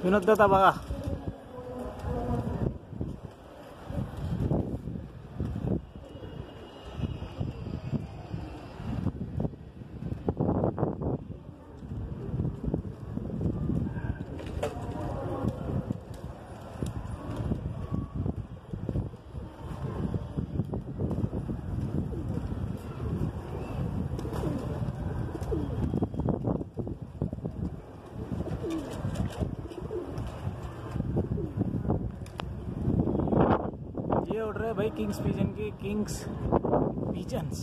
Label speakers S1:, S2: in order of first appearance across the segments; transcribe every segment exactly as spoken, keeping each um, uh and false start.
S1: विनोद दादा बघा ये उड़ रहे भाई किंग्स पिजन के किंग्स पिजन्स।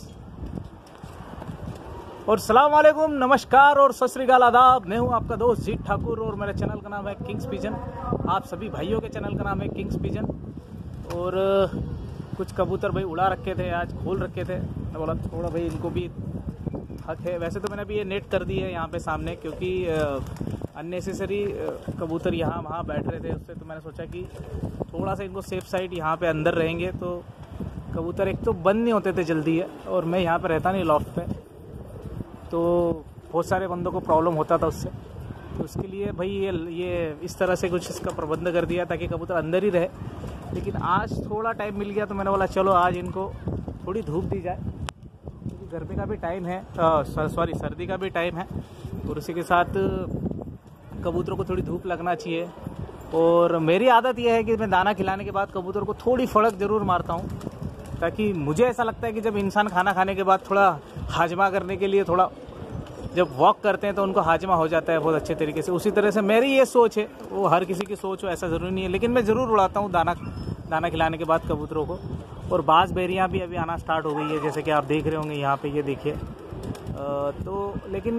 S1: और सलाम वालेकुम, नमस्कार और सत श्री अकाल, आदाब। मैं हूं आपका दोस्त जीत ठाकुर और मेरे चैनल का नाम है किंग्स पिजन। आप सभी भाइयों के चैनल का नाम है किंग्स पिजन। और कुछ कबूतर भाई उड़ा रखे थे, आज खोल रखे थे। मैं बोला थोड़ा भाई इनको भी हक है। वैसे तो मैंने अभी ये नेट कर दी है यहाँ पे सामने, क्योंकि अननेसेसरी कबूतर यहाँ वहाँ बैठ रहे थे, उससे तो मैंने सोचा कि थोड़ा सा इनको सेफ साइड यहाँ पे अंदर रहेंगे तो कबूतर एक तो बंद नहीं होते थे जल्दी है। और मैं यहाँ पे रहता नहीं लॉफ्ट पे, तो बहुत सारे बंदों को प्रॉब्लम होता था उससे। तो उसके लिए भाई ये ये इस तरह से कुछ इसका प्रबंध कर दिया ताकि कबूतर अंदर ही रहे। लेकिन आज थोड़ा टाइम मिल गया तो मैंने बोला चलो आज इनको थोड़ी धूप दी जाए, क्योंकि गर्मी का भी टाइम है, सॉरी सर्दी का भी टाइम है। और उसी के साथ कबूतरों को थोड़ी धूप लगना चाहिए। और मेरी आदत यह है कि मैं दाना खिलाने के बाद कबूतर को थोड़ी फड़क ज़रूर मारता हूँ, ताकि मुझे ऐसा लगता है कि जब इंसान खाना खाने के बाद थोड़ा हाजमा करने के लिए थोड़ा जब वॉक करते हैं तो उनको हाजमा हो जाता है बहुत अच्छे तरीके से। उसी तरह से मेरी ये सोच है, वो हर किसी की सोच हो ऐसा ज़रूरी नहीं है, लेकिन मैं ज़रूर उड़ाता हूँ दाना दाना खिलाने के बाद कबूतरों को। और बाज बेरियाँ भी अभी आना स्टार्ट हो गई है, जैसे कि आप देख रहे होंगे यहाँ पे, ये देखिए। तो लेकिन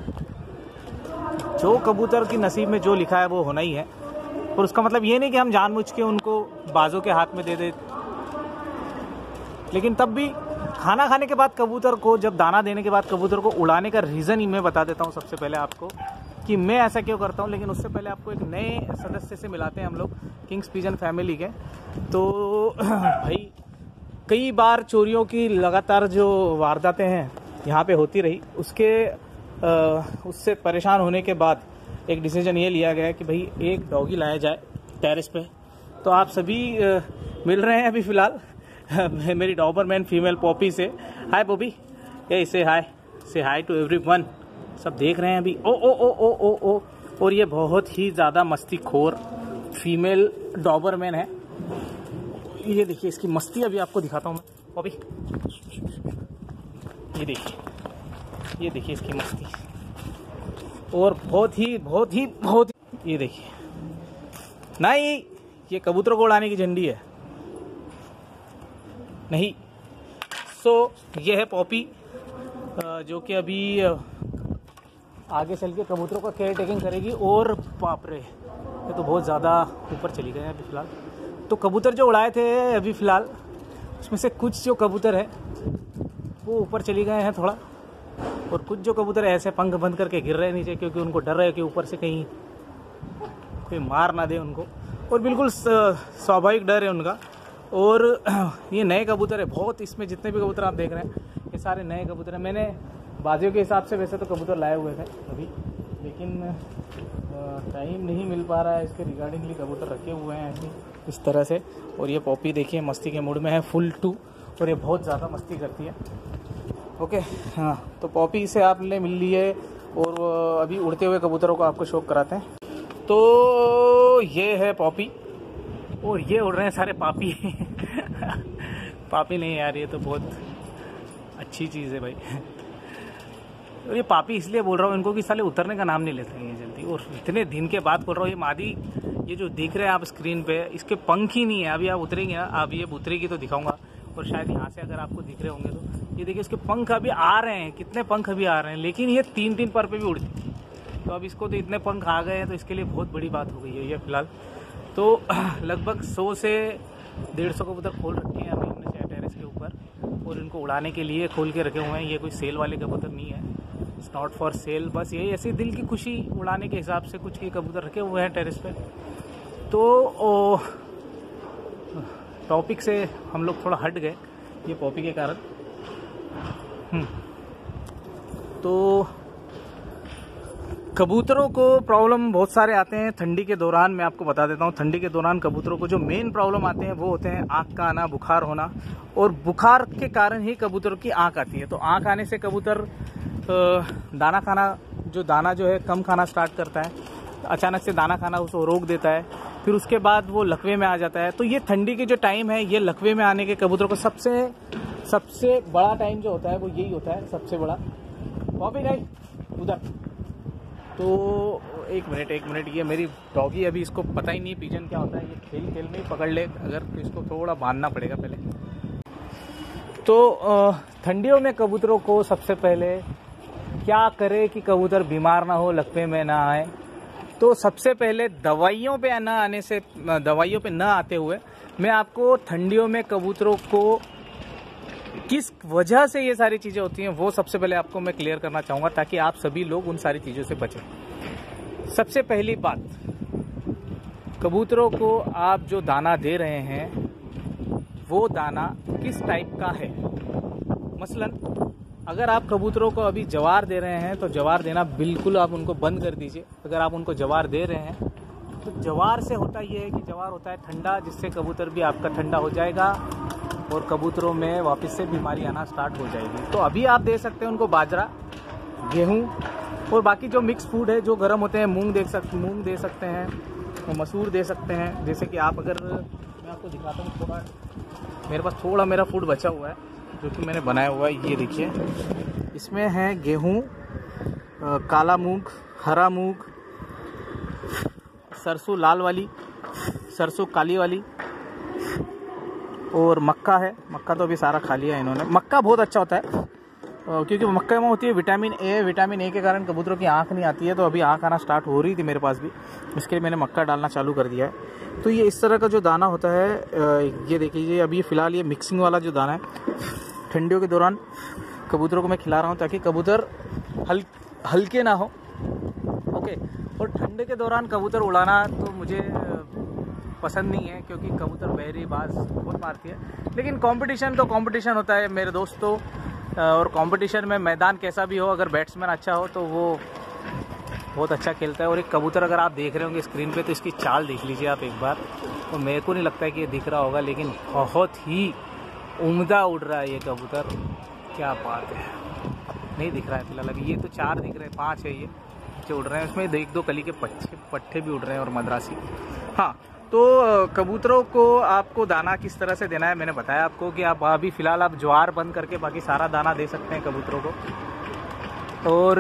S1: जो कबूतर की नसीब में जो लिखा है वो होना ही है। और उसका मतलब ये नहीं कि हम जानबूझ के उनको बाजों के हाथ में दे दे, लेकिन तब भी खाना खाने के बाद कबूतर को, जब दाना देने के बाद कबूतर को उड़ाने का रीज़न ही मैं बता देता हूँ सबसे पहले आपको कि मैं ऐसा क्यों करता हूँ। लेकिन उससे पहले आपको एक नए सदस्य से मिलाते हैं हम लोग किंग्स पिजन फैमिली के। तो भाई कई बार चोरियों की लगातार जो वारदातें हैं यहाँ पे होती रही, उसके आ, उससे परेशान होने के बाद एक डिसीजन ये लिया गया कि भाई एक डॉगी लाया जाए टेरेस पे। तो आप सभी आ, मिल रहे हैं अभी फ़िलहाल मेरी डॉबरमैन फीमेल पॉपी से। हाय पॉपी, ये से हाय, से हाय टू एवरीवन। सब देख रहे हैं अभी। ओ ओ ओ ओ ओ ओ और ये बहुत ही ज़्यादा मस्तीखोर फीमेल डॉबरमैन है। ये देखिए इसकी मस्ती, अभी आपको दिखाता हूँ मैं। पॉपी ये देखिए, ये देखिए इसकी मस्ती। और बहुत ही बहुत ही बहुत ही, ये देखिए, नहीं ये कबूतरों को उड़ाने की झंडी है नहीं। सो ये है पॉपी, जो कि अभी आगे चल के कबूतरों का केयर टेकिंग करेगी। और बाप रे, ये तो बहुत ज़्यादा ऊपर चली गए हैं अभी फ़िलहाल। तो कबूतर जो उड़ाए थे अभी फ़िलहाल, उसमें से कुछ जो कबूतर है वो ऊपर चली गए हैं थोड़ा, और कुछ जो कबूतर ऐसे पंख बंद करके गिर रहे हैं नीचे, क्योंकि उनको डर है कि ऊपर से कहीं कोई मार ना दे उनको। और बिल्कुल स्वाभाविक डर है उनका। और ये नए कबूतर है बहुत, इसमें जितने भी कबूतर आप देख रहे हैं ये सारे नए कबूतर हैं। मैंने बाजियों के हिसाब से वैसे तो कबूतर लाए हुए थे अभी, लेकिन टाइम नहीं मिल पा रहा है इसके रिगार्डिंगली। कबूतर रखे हुए हैं ऐसे इस तरह से। और ये पॉपी देखिए मस्ती के मूड में है फुल टू, और ये बहुत ज़्यादा मस्ती करती है। ओके हाँ, तो पॉपी से आपने मिल लिए और अभी उड़ते हुए कबूतरों को आपको शौक कराते हैं। तो ये है पॉपी और ये उड़ रहे हैं सारे पापी पापी नहीं यार, ये तो बहुत अच्छी चीज़ है भाई। और ये पापी इसलिए बोल रहा हूँ इनको कि साले उतरने का नाम नहीं लेते हैं ये जल्दी। और इतने दिन के बाद बोल रहा हूँ, ये मादी, ये जो दिख रहे हैं आप स्क्रीन पे, इसके पंख ही नहीं है। अभी आप उतरेंगे ना, अब ये उतरेगी तो दिखाऊंगा। और शायद यहाँ से अगर आपको दिख रहे होंगे तो ये देखिए इसके पंख अभी आ रहे हैं, कितने पंख अभी आ रहे हैं, लेकिन ये तीन तीन पर पे भी उड़ती थी। तो अब इसको तो इतने पंख आ गए हैं, तो इसके लिए बहुत बड़ी बात हो गई है ये फिलहाल। तो लगभग सौ से डेढ़ सौ कबूतर खोल रखे हैं अभी हमने टेरेस के ऊपर, और इनको उड़ाने के लिए खोल के रखे हुए हैं। ये कोई सेल वाले कबूतर नहीं है, इट्स नॉट फॉर सेल, बस ये ऐसे दिल की खुशी उड़ाने के हिसाब से कुछ ये कबूतर रखे हुए हैं टेरेस पे। तो टॉपिक से हम लोग थोड़ा हट गए ये पॉपी के कारण। तो कबूतरों को प्रॉब्लम बहुत सारे आते हैं ठंडी के दौरान। मैं आपको बता देता हूँ, ठंडी के दौरान कबूतरों को जो मेन प्रॉब्लम आते हैं वो होते हैं आँख का आना, बुखार होना, और बुखार के कारण ही कबूतरों की आँख आती है। तो आँख आने से कबूतर दाना खाना, जो दाना जो है कम खाना स्टार्ट करता है, अचानक से दाना खाना उसको रोक देता है, फिर उसके बाद वो लकवे में आ जाता है। तो ये ठंडी के जो टाइम है, ये लकवे में आने के कबूतरों को सबसे सबसे बड़ा टाइम जो होता है वो यही होता है, सबसे बड़ा। कॉपी नहीं उधर। तो एक मिनट एक मिनट ये मेरी डॉगी, अभी इसको पता ही नहीं पिजन क्या होता है, ये खेल खेल में ही पकड़ ले अगर, तो इसको थोड़ा बांधना पड़ेगा पहले। तो ठंडियों में कबूतरों को सबसे पहले क्या करे कि कबूतर बीमार ना हो, लकवे में ना आए। तो सबसे पहले दवाइयों पे न आने से, दवाइयों पे न आते हुए मैं आपको ठंडियों में कबूतरों को किस वजह से ये सारी चीज़ें होती हैं वो सबसे पहले आपको मैं क्लियर करना चाहूँगा, ताकि आप सभी लोग उन सारी चीज़ों से बचें। सबसे पहली बात, कबूतरों को आप जो दाना दे रहे हैं वो दाना किस टाइप का है। मसलन अगर आप कबूतरों को अभी जवार दे रहे हैं तो जवार देना बिल्कुल आप उनको बंद कर दीजिए। अगर आप उनको जवार दे रहे हैं तो जवार से होता ये है कि जवार होता है ठंडा, जिससे कबूतर भी आपका ठंडा हो जाएगा और कबूतरों में वापस से बीमारी आना स्टार्ट हो जाएगी। तो अभी आप दे सकते हैं उनको बाजरा, गेहूं और बाकी जो मिक्स फूड है जो गर्म होते हैं, मूंग दे सकते मूंग दे सकते हैं, तो मसूर दे सकते हैं। जैसे कि आप अगर, मैं आपको दिखाता हूँ, थोड़ा मेरे पास थोड़ा मेरा फूड बचा हुआ है जो कि मैंने बनाया हुआ है, ये देखिए। इसमें है गेहूं, काला मूंग, हरा मूंग, सरसों लाल वाली, सरसों काली वाली, और मक्का है। मक्का तो अभी सारा खा लिया है इन्होंने। मक्का बहुत अच्छा होता है क्योंकि मक्का में होती है विटामिन ए। विटामिन ए के कारण कबूतरों की आँख नहीं आती है, तो अभी आँख आना स्टार्ट हो रही थी मेरे पास भी, इसके लिए मैंने मक्का डालना चालू कर दिया है। तो ये इस तरह का जो दाना होता है, ये देखिए, अभी फिलहाल ये मिक्सिंग वाला जो दाना है ठंडियों के दौरान कबूतरों को मैं खिला रहा हूँ, ताकि कबूतर हल हल्के ना हो। ओके। और ठंडे के दौरान कबूतर उड़ाना तो मुझे पसंद नहीं है, क्योंकि कबूतर बहरी बाज बहुत मारती है। लेकिन कंपटीशन तो कंपटीशन होता है मेरे दोस्तों, और कंपटीशन में मैदान कैसा भी हो, अगर बैट्समैन अच्छा हो तो वो बहुत अच्छा खेलता है। और एक कबूतर अगर आप देख रहे होंगे स्क्रीन पे, तो इसकी चाल देख लीजिए आप एक बार। तो मेरे को नहीं लगता है कि ये दिख रहा होगा, लेकिन बहुत ही उम्दा उड़ रहा है ये कबूतर। क्या बात है, नहीं दिख रहा है फिलहाल अभी। ये तो चार दिख रहे हैं, पाँच है ये जो उड़ रहे हैं। उसमें एक दो कली के पट्टे पट्टे भी उड़ रहे हैं और मद्रासी। हाँ, तो कबूतरों को आपको दाना किस तरह से देना है मैंने बताया आपको, कि आप अभी फ़िलहाल आप ज्वार बंद करके बाकी सारा दाना दे सकते हैं कबूतरों को। और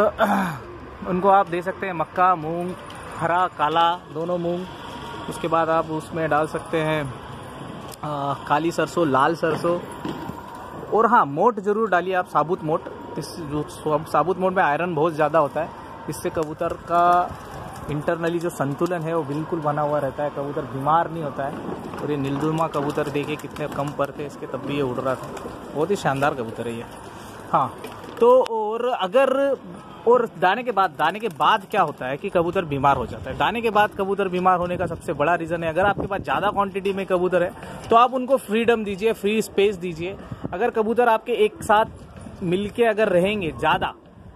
S1: उनको आप दे सकते हैं मक्का, मूंग, हरा काला दोनों मूंग। उसके बाद आप उसमें डाल सकते हैं आ, काली सरसों, लाल सरसों, और हाँ, मोट ज़रूर डालिए आप, साबुत मोट। इस साबुत मोट में आयरन बहुत ज़्यादा होता है, इससे कबूतर का इंटरनली जो संतुलन है वो बिल्कुल बना हुआ रहता है, कबूतर बीमार नहीं होता है। और ये नीलदुमा कबूतर देखिए कितने कम पर थे इसके, तब भी ये उड़ रहा था। बहुत ही शानदार कबूतर है ये। हाँ, तो और अगर और दाने के बाद दाने के बाद क्या होता है कि कबूतर बीमार हो जाता है। दाने के बाद कबूतर बीमार होने का सबसे बड़ा रीज़न है, अगर आपके पास ज़्यादा क्वांटिटी में कबूतर है तो आप उनको फ्रीडम दीजिए, फ्री स्पेस दीजिए। अगर कबूतर आपके एक साथ मिलके अगर रहेंगे ज़्यादा,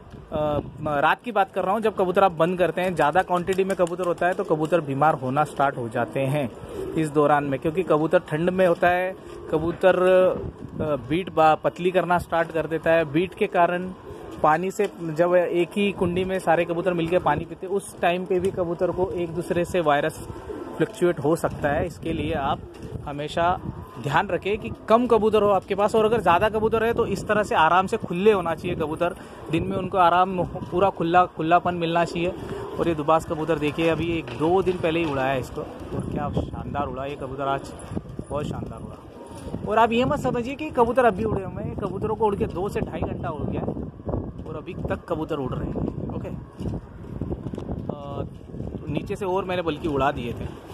S1: रात की बात कर रहा हूँ, जब कबूतर आप बंद करते हैं, ज़्यादा क्वांटिटी में कबूतर होता है तो कबूतर बीमार होना स्टार्ट हो जाते हैं इस दौरान में, क्योंकि कबूतर ठंड में होता है। कबूतर बीट पतली करना स्टार्ट कर देता है। बीट के कारण पानी से, जब एक ही कुंडी में सारे कबूतर मिलकर पानी पीते, उस टाइम पे भी कबूतर को एक दूसरे से वायरस फ्लक्चुएट हो सकता है। इसके लिए आप हमेशा ध्यान रखें कि कम कबूतर हो आपके पास, और अगर ज़्यादा कबूतर है तो इस तरह से आराम से खुले होना चाहिए कबूतर। दिन में उनको आराम, पूरा खुला खुलापन मिलना चाहिए। और ये दुबास कबूतर देखिए, अभी एक दो दिन पहले ही उड़ाया है इसको, और क्या शानदार उड़ा ये कबूतर, आज बहुत शानदार उड़ा। और आप ये मत समझिए कि कबूतर अभी उड़े हुए हैं, कबूतरों को उड़ के दो से ढाई घंटा उड़ गया है और अभी तक कबूतर उड़ रहे हैं। ओके, नीचे से और मैंने बल्कि उड़ा दिए थे।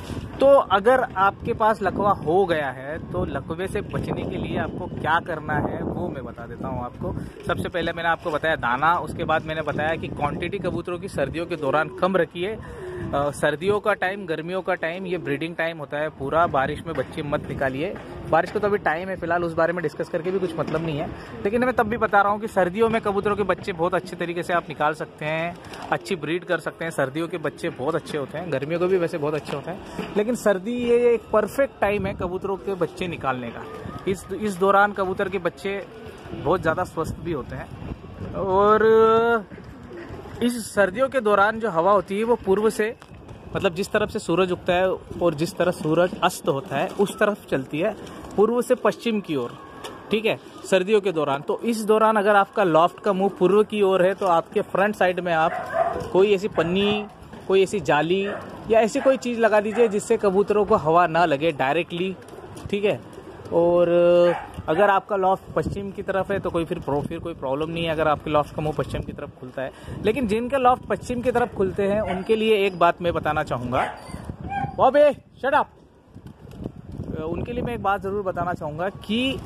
S1: तो अगर आपके पास लकवा हो गया है तो लकवे से बचने के लिए आपको क्या करना है वो मैं बता देता हूँ आपको। सबसे पहले मैंने आपको बताया दाना, उसके बाद मैंने बताया कि क्वांटिटी कबूतरों की सर्दियों के दौरान कम रखिए। सर्दियों का टाइम, गर्मियों का टाइम, ये ब्रीडिंग टाइम होता है पूरा। बारिश में बच्चे मत निकालिए। बारिश का तो अभी टाइम है फिलहाल, उस बारे में डिस्कस करके भी कुछ मतलब नहीं है, लेकिन मैं तब भी बता रहा हूँ कि सर्दियों में कबूतरों के बच्चे बहुत अच्छे तरीके से आप निकाल सकते हैं, अच्छी ब्रीड कर सकते हैं। सर्दियों के बच्चे बहुत अच्छे होते हैं, गर्मियों के भी वैसे बहुत अच्छे होते हैं, लेकिन सर्दी ये एक परफेक्ट टाइम है कबूतरों के बच्चे निकालने का। इस इस दौरान कबूतर के बच्चे बहुत ज़्यादा स्वस्थ भी होते हैं। और इस सर्दियों के दौरान जो हवा होती है वो पूर्व से, मतलब जिस तरफ से सूरज उगता है और जिस तरफ सूरज अस्त होता है उस तरफ चलती है, पूर्व से पश्चिम की ओर, ठीक है, सर्दियों के दौरान। तो इस दौरान अगर आपका लॉफ्ट का मुंह पूर्व की ओर है तो आपके फ्रंट साइड में आप कोई ऐसी पन्नी, कोई ऐसी जाली या ऐसी कोई चीज़ लगा दीजिए जिससे कबूतरों को हवा ना लगे डायरेक्टली, ठीक है। और अगर आपका लॉफ्ट पश्चिम की तरफ है तो कोई फिर प्रो फिर कोई प्रॉब्लम नहीं है अगर आपके लॉफ्ट का मुंह पश्चिम की तरफ खुलता है। लेकिन जिनके लॉफ्ट पश्चिम की तरफ खुलते हैं उनके लिए एक बात मैं बताना चाहूँगा, बॉबे शट अप, उनके लिए मैं एक बात ज़रूर बताना चाहूँगा कि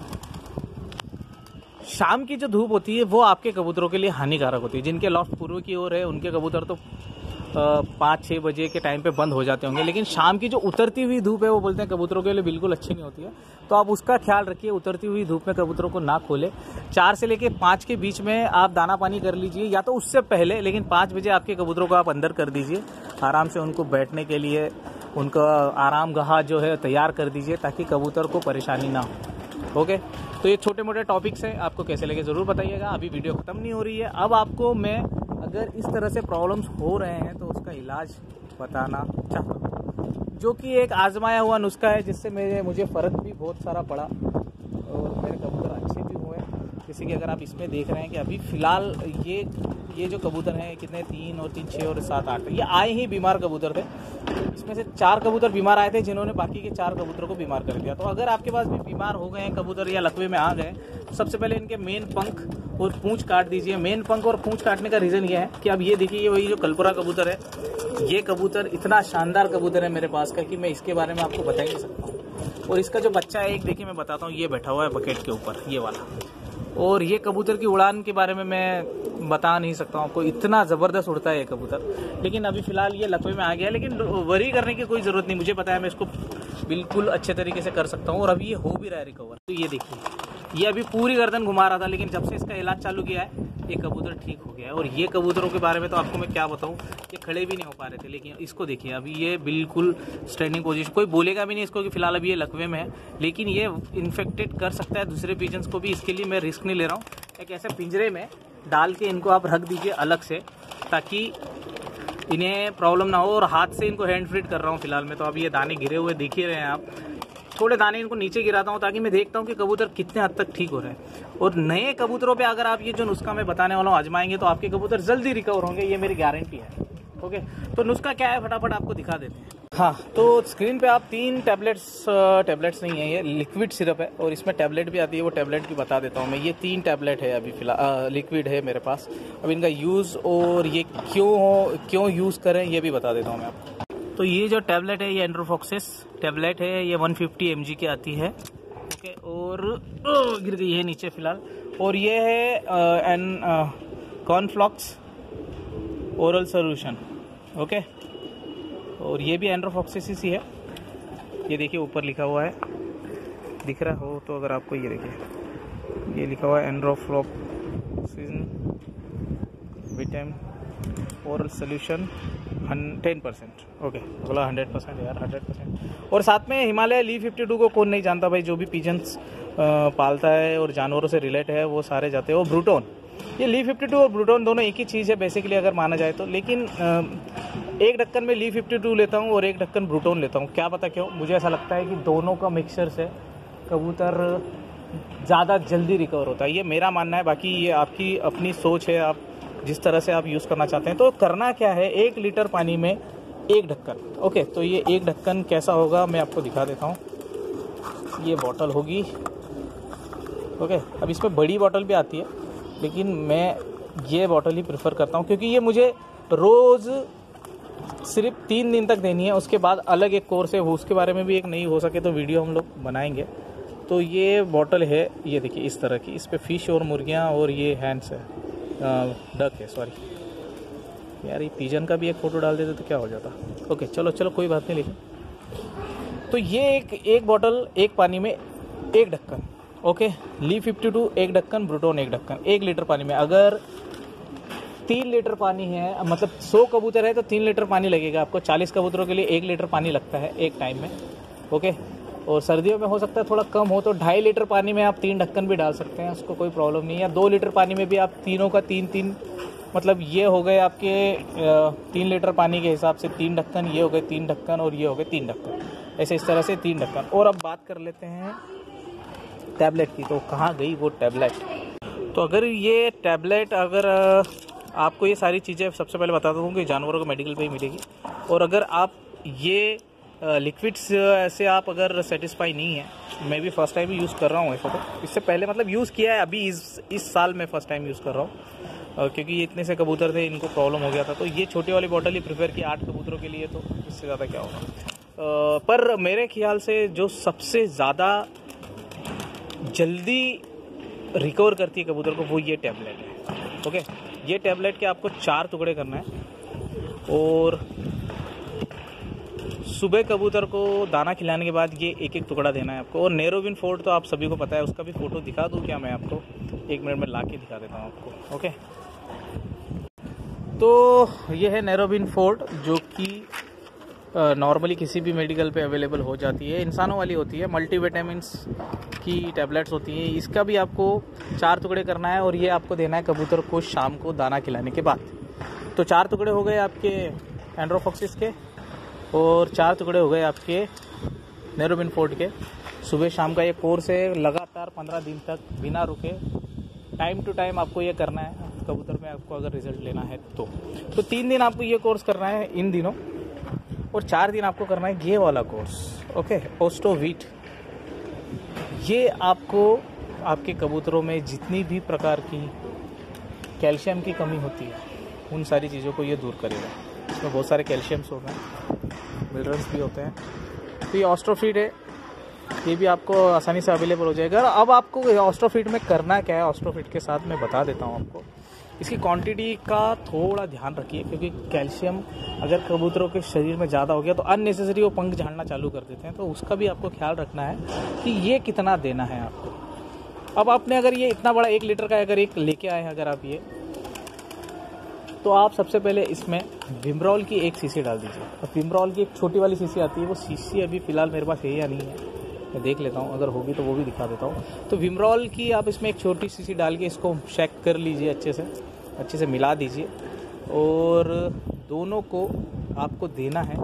S1: शाम की जो धूप होती है वो आपके कबूतरों के लिए हानिकारक होती है। जिनके लॉफ्ट पूर्व की ओर है उनके कबूतर तो पाँच छः बजे के टाइम पे बंद हो जाते होंगे, लेकिन शाम की जो उतरती हुई धूप है वो बोलते हैं कबूतरों के लिए बिल्कुल अच्छी नहीं होती है। तो आप उसका ख्याल रखिए, उतरती हुई धूप में कबूतरों को ना खोले। चार से लेके पाँच के बीच में आप दाना पानी कर लीजिए, या तो उससे पहले, लेकिन पाँच बजे आपके कबूतरों को आप अंदर कर दीजिए, आराम से उनको बैठने के लिए उनका आराम गाह जो है तैयार कर दीजिए ताकि कबूतर को परेशानी ना हो। ओके, तो ये छोटे मोटे टॉपिक्स हैं, आपको कैसे लगे ज़रूर बताइएगा। अभी वीडियो ख़त्म नहीं हो रही है। अब आपको मैं अगर इस तरह से प्रॉब्लम्स हो रहे हैं तो उसका इलाज बताना चाहता हूँ, जो कि एक आजमाया हुआ नुस्खा है जिससे मेरे मुझे फ़र्क भी बहुत सारा पड़ा और मेरे कबूतर अच्छे भी हुए। जैसे कि अगर आप इसमें देख रहे हैं कि अभी फ़िलहाल ये ये जो कबूतर हैं कितने, तीन और तीन छः और सात आठ, ये आए ही बीमार कबूतर थे। इसमें से चार कबूतर बीमार आए थे जिन्होंने बाकी के चार कबूतरों को बीमार कर दिया। तो अगर आपके पास भी बीमार हो गए हैं कबूतर या लकवे में आ गए, तो सबसे पहले इनके मेन पंख और पूंछ काट दीजिए। मेन पंख और पूंछ काटने का रीज़न ये है कि अब ये देखिए, ये वही जो कलपुरा कबूतर है, ये कबूतर इतना शानदार कबूतर है मेरे पास का कि मैं इसके बारे में आपको बता ही नहीं सकता हूँ। और इसका जो बच्चा है एक देखिए मैं बताता हूँ, ये बैठा हुआ है बकेट के ऊपर, ये वाला। और ये कबूतर की उड़ान के बारे में मैं बता नहीं सकता हूँ आपको, इतना ज़बरदस्त उड़ता है ये कबूतर। लेकिन अभी फ़िलहाल ये लकवे में आ गया, लेकिन वरी करने की कोई ज़रूरत नहीं, मुझे पता है मैं इसको बिल्कुल अच्छे तरीके से कर सकता हूँ। और अभी ये हो भी रहा है रिकवर। तो ये देखिए, ये अभी पूरी गर्दन घुमा रहा था, लेकिन जब से इसका इलाज चालू किया है ये कबूतर ठीक हो गया है। और ये कबूतरों के बारे में तो आपको मैं क्या बताऊँ, ये खड़े भी नहीं हो पा रहे थे, लेकिन इसको देखिए अभी ये बिल्कुल स्टैंडिंग पोजीशन, कोई बोलेगा भी नहीं इसको कि फिलहाल अभी ये लकवे में है, लेकिन ये इन्फेक्टेड कर सकता है दूसरे पिजन्स को भी। इसके लिए मैं रिस्क नहीं ले रहा हूँ। एक ऐसे पिंजरे में डाल के इनको आप रख दीजिए अलग से, ताकि इन्हें प्रॉब्लम ना हो। और हाथ से इनको हैंड फीड कर रहा हूँ फिलहाल में। तो अभी ये दाने गिरे हुए दिख ही रहे हैं आप, थोड़े दाने इनको नीचे गिराता हूँ ताकि मैं देखता हूँ कि कबूतर कितने हद तक ठीक हो रहे हैं। और नए कबूतरों पे अगर आप ये जो नुस्खा मैं बताने वाला हूँ आजमाएंगे तो आपके कबूतर जल्दी रिकवर होंगे, ये मेरी गारंटी है। ओके, तो नुस्खा क्या है फटाफट आपको दिखा देते हैं। हाँ, तो स्क्रीन पे आप तीन टैबलेट्स, टैबलेट्स नहीं है, ये लिक्विड सिरप है और इसमें टैबलेट भी आती है, वो टैबलेट भी बता देता हूँ मैं। ये तीन टैबलेट है अभी फिलहाल, लिक्विड है मेरे पास। अब इनका यूज़ और ये क्यों हो क्यों यूज़ करें ये भी बता देता हूँ मैं आपको। तो ये जो टैबलेट है ये एंड्रोफॉक्सिस टैबलेट है, ये वन फिफ्टी एम जी की आती है। ओके, और ओ, गिर गई है नीचे फिलहाल। और ये है एन कॉर्नफ्लॉक्स ओरल सोल्यूशन। ओके, और ये भी एंड्रोफॉक्सिस ही है। ये देखिए ऊपर लिखा हुआ है, दिख रहा हो तो अगर आपको, ये देखिए ये लिखा हुआ है enrofloxacin vitamin oral solution ten percent. Okay, बोला हंड्रेड परसेंट यार, हंड्रेड परसेंट। और साथ में हिमालय ली फिफ्टी टू को कौन नहीं जानता भाई, जो भी पिजन्स पालता है और जानवरों से रिलेट है वो सारे जाते हैं। वो ब्रूटोन, ये ली फिफ्टी टू और ब्रूटोन दोनों एक ही चीज़ है बेसिकली अगर माना जाए तो। लेकिन एक ढक्कन में ली फिफ्टी टू लेता हूँ और एक ढक्कन ब्रूटोन लेता हूँ। क्या पता क्यों, मुझे ऐसा लगता है कि दोनों का मिक्सचर से कबूतर ज़्यादा जल्दी रिकवर होता है, ये मेरा मानना है। बाकी ये आपकी अपनी सोच है, आप जिस तरह से आप यूज़ करना चाहते हैं। तो करना क्या है, एक लीटर पानी में एक ढक्कन। ओके, तो ये एक ढक्कन कैसा होगा मैं आपको दिखा देता हूँ। ये बॉटल होगी। ओके, अब इसमें बड़ी बॉटल भी आती है, लेकिन मैं ये बॉटल ही प्रेफर करता हूँ क्योंकि ये मुझे रोज़ सिर्फ तीन दिन तक देनी है, उसके बाद अलग एक कोर्स है, वो उसके बारे में भी एक नहीं हो सके तो वीडियो हम लोग बनाएंगे। तो ये बॉटल है, ये देखिए इस तरह की, इस पे फिश और मुर्गियाँ और ये हैंड्स है, डक है सॉरी। यार ये पिजन का भी एक फ़ोटो डाल देते तो क्या हो जाता। ओके चलो चलो कोई बात नहीं। लेकिन तो ये एक एक बॉटल एक पानी में एक ढक्कन, ओके, ली फिफ्टी टू एक ढक्कन, ब्रूटोन एक ढक्कन, एक लीटर पानी में। अगर तीन लीटर पानी है, मतलब सौ कबूतर है तो तीन लीटर पानी लगेगा आपको। चालीस कबूतरों के लिए एक लीटर पानी लगता है एक टाइम में, ओके। और सर्दियों में हो सकता है थोड़ा कम हो तो ढाई लीटर पानी में आप तीन ढक्कन भी डाल सकते हैं, उसको कोई प्रॉब्लम नहीं है। या दो लीटर पानी में भी आप तीनों का तीन तीन, मतलब ये हो गए आपके तीन लीटर पानी के हिसाब से तीन ढक्कन, ये हो गए तीन ढक्कन और ये हो गए तीन ढक्कन, ऐसे इस तरह से तीन ढक्कन। और अब बात कर लेते हैं टैबलेट की। तो कहाँ गई वो टैबलेट? तो अगर ये टैबलेट, अगर आपको ये सारी चीज़ें सबसे पहले बता दूँ कि जानवरों को मेडिकल पे ही मिलेगी। और अगर आप ये लिक्विड्स से आप अगर सेटिस्फाई नहीं है, मैं भी फर्स्ट टाइम यूज़ कर रहा हूँ ऐसा, तो इससे पहले मतलब यूज़ किया है, अभी इस इस साल में फर्स्ट टाइम यूज़ कर रहा हूँ, क्योंकि ये इतने से कबूतर थे, इनको प्रॉब्लम हो गया था। तो ये छोटी वाली बॉटल ही प्रेफर की आठ कबूतरों के लिए, तो इससे ज़्यादा क्या होगा। पर मेरे ख्याल से जो सबसे ज़्यादा जल्दी रिकवर करती है कबूतर को वो ये टैबलेट है, ओके। ये टैबलेट के आपको चार टुकड़े करना है और सुबह कबूतर को दाना खिलाने के बाद ये एक एक टुकड़ा देना है आपको। और नेरोबिन फोर्ट तो आप सभी को पता है, उसका भी फ़ोटो दिखा दूँ क्या मैं आपको? एक मिनट में ला के दिखा देता हूँ आपको, ओके। तो ये है नेरोबिन फोर्ट, जो कि नॉर्मली किसी भी मेडिकल पे अवेलेबल हो जाती है, इंसानों वाली होती है, मल्टीविटामिन्स की टैबलेट्स होती हैं। इसका भी आपको चार टुकड़े करना है और ये आपको देना है कबूतर को शाम को दाना खिलाने के बाद। तो चार टुकड़े हो गए आपके एंड्रोफॉक्सिस के और चार टुकड़े हो गए आपके नेरोबिन फोर्ट के। सुबह शाम का ये कोर्स है, लगातार पंद्रह दिन तक बिना रुके टाइम टू टाइम आपको ये करना है कबूतर में, आपको अगर रिजल्ट लेना है तो। तो तीन दिन आपको ये कोर्स करना है इन दिनों और चार दिन आपको करना है ये वाला कोर्स, ओके, ओस्टोवीट। ये आपको आपके कबूतरों में जितनी भी प्रकार की कैल्शियम की कमी होती है उन सारी चीज़ों को ये दूर करेगा। इसमें बहुत सारे कैल्शियम्स होते हैं, मिनरल्स भी होते हैं। तो ये ऑस्ट्रोफीट है, ये भी आपको आसानी से अवेलेबल हो जाएगा। अब आपको ऑस्ट्रोफीट में करना क्या है, ऑस्ट्रोफीट के साथ मैं बता देता हूँ आपको। इसकी क्वांटिटी का थोड़ा ध्यान रखिए, क्योंकि कैल्शियम अगर कबूतरों के शरीर में ज़्यादा हो गया तो अननेसेसरी वो पंख झाड़ना चालू कर देते हैं, तो उसका भी आपको ख्याल रखना है कि ये कितना देना है आपको। अब आपने अगर ये इतना बड़ा एक लीटर का अगर एक लेके आए हैं अगर आप ये, तो आप सबसे पहले इसमें विमरॉल की एक शीशी डाल दीजिए। और विमरॉल की एक छोटी वाली शीशी आती है, वो शीशी अभी फ़िलहाल मेरे पास है या नहीं है, मैं देख लेता हूँ, अगर होगी तो वो भी दिखा देता हूँ। तो विमरॉल की आप इसमें एक छोटी शीशी डाल के इसको शेक कर लीजिए, अच्छे से अच्छे से मिला दीजिए। और दोनों को आपको देना है,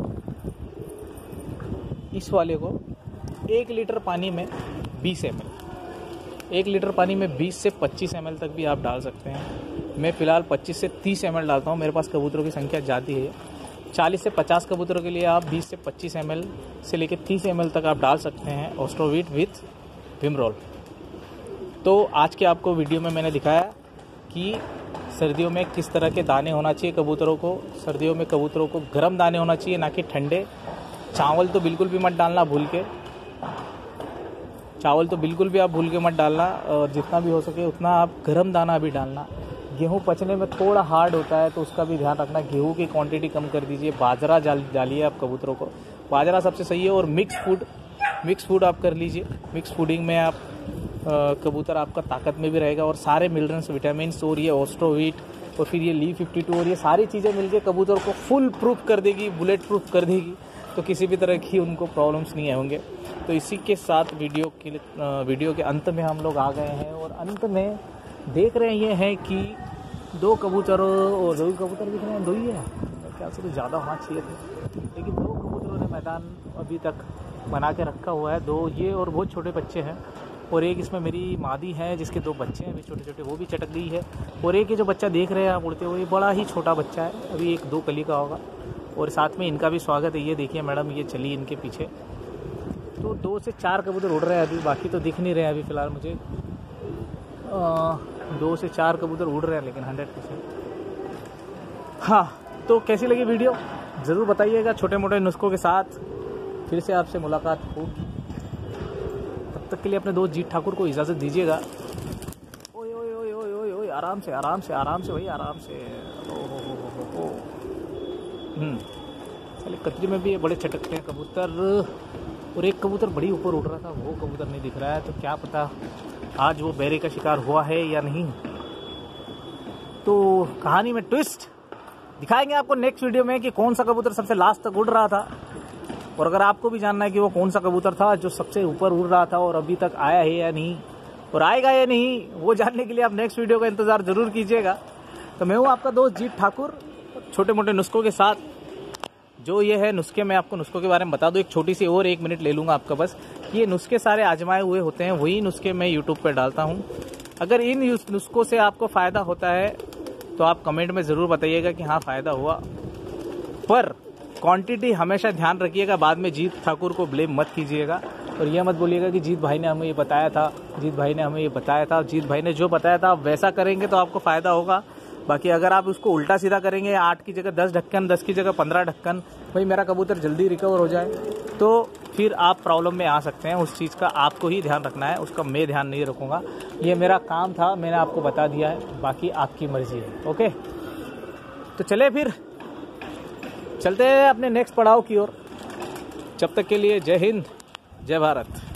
S1: इस वाले को एक लीटर पानी में बीस एम एल, एक लीटर पानी में बीस से पच्चीस एम एल तक भी आप डाल सकते हैं। मैं फ़िलहाल पच्चीस से तीस एम एल डालता हूँ, मेरे पास कबूतरों की संख्या ज़्यादा है। चालीस से पचास कबूतरों के लिए आप बीस से पच्चीस एम एल से लेकर तीस एम एल तक आप डाल सकते हैं ऑस्ट्रोवीट विथ विमरॉल। तो आज के आपको वीडियो में मैंने दिखाया कि सर्दियों में किस तरह के दाने होना चाहिए कबूतरों को। सर्दियों में कबूतरों को गर्म दाने होना चाहिए, ना कि ठंडे। चावल तो बिल्कुल भी मत डालना भूल के, चावल तो बिल्कुल भी आप भूल के मत डालना, और जितना भी हो सके उतना आप गर्म दाना भी डालना। गेहूं पचने में थोड़ा हार्ड होता है तो उसका भी ध्यान रखना, गेहूं की क्वांटिटी कम कर दीजिए। बाजरा डालिए आप कबूतरों को, बाजरा सबसे सही है। और मिक्स फूड मिक्स फूड आप कर लीजिए। मिक्स फूडिंग में आप कबूतर आपका ताकत में भी रहेगा और सारे मिनरल्स, विटामिन्स और ये ऑस्ट्रोवीट और फिर ये ली फिफ्टी टू और ये सारी चीज़ें मिलके कबूतर को फुल प्रूफ कर देगी, बुलेट प्रूफ कर देगी, तो किसी भी तरह की उनको प्रॉब्लम्स नहीं होंगे। तो इसी के साथ वीडियो के वीडियो के अंत में हम लोग आ गए हैं और अंत में देख रहे ये हैं कि दो कबूतरों और दो कबूतर दिख रहे हैं, दो ही है, क्या से तो ज़्यादा होना चाहिए थे, लेकिन दो कबूतरों ने मैदान अभी तक बना के रखा हुआ है। दो ये और बहुत छोटे बच्चे हैं, और एक इसमें मेरी मादी है जिसके दो बच्चे हैं अभी छोटे छोटे, वो भी चटक गई है। और एक ये जो बच्चा देख रहे हैं आप उड़ते हुए, बड़ा ही छोटा बच्चा है, अभी एक दो कली का होगा। और साथ में इनका भी स्वागत है, ये देखिए मैडम ये चली इनके पीछे। तो दो से चार कबूतर उड़ रहे हैं अभी, बाकी तो दिख नहीं रहे हैं अभी फ़िलहाल मुझे। आ, दो से चार कबूतर उड़ रहे हैं लेकिन हंड्रेड परसेंट। हाँ, तो कैसी लगी वीडियो? ज़रूर बताइएगा। छोटे मोटे नुस्खों के साथ फिर से आपसे मुलाकात होगी। तब तक के लिए अपने दोस्त जीत ठाकुर को इजाज़त दीजिएगा। ओए ओए ओए ओए ओए ओए आराम से आराम से आराम से भाई आराम से। ओ हो हो हो हो हम्म चलिए, कतरी में भी ये बड़े छटकते हैं कबूतर, और एक कबूतर बड़ी ऊपर उड़ रहा था, वो कबूतर नहीं दिख रहा है। तो क्या पता आज वो बेरे का शिकार हुआ है या नहीं। तो कहानी में ट्विस्ट दिखाएंगे आपको नेक्स्ट वीडियो में कि कौन सा कबूतर सबसे लास्ट तक उड़ रहा था। और अगर आपको भी जानना है कि वो कौन सा कबूतर था जो सबसे ऊपर उड़ रहा था और अभी तक आया है या नहीं और आएगा या नहीं, वो जानने के लिए आप नेक्स्ट वीडियो का इंतज़ार ज़रूर कीजिएगा। तो मैं हूँ आपका दोस्त जीत ठाकुर, छोटे मोटे नुस्खों के साथ। जो ये है नुस्खे, मैं आपको नुस्खों के बारे में बता दूं, एक छोटी सी और एक मिनट ले लूँगा आपका बस। ये नुस्खे सारे आजमाए हुए होते हैं, वही नुस्खे मैं यूट्यूब पर डालता हूँ। अगर इन नुस्खों से आपको फ़ायदा होता है तो आप कमेंट में ज़रूर बताइएगा कि हाँ फ़ायदा हुआ। पर क्वांटिटी हमेशा ध्यान रखिएगा, बाद में जीत ठाकुर को ब्लेम मत कीजिएगा और यह मत बोलिएगा कि जीत भाई ने हमें ये बताया था, जीत भाई ने हमें ये बताया था। जीत भाई ने जो बताया था आप वैसा करेंगे तो आपको फ़ायदा होगा। बाकी अगर आप उसको उल्टा सीधा करेंगे, आठ की जगह दस ढक्कन, दस की जगह पंद्रह ढक्कन, भाई मेरा कबूतर जल्दी रिकवर हो जाए, तो फिर आप प्रॉब्लम में आ सकते हैं। उस चीज़ का आपको ही ध्यान रखना है, उसका मैं ध्यान नहीं रखूँगा। ये मेरा काम था, मैंने आपको बता दिया है, बाकी आपकी मर्जी है। ओके, तो चले फिर चलते हैं अपने नेक्स्ट पड़ाव की ओर। जब तक के लिए जय हिंद, जय भारत।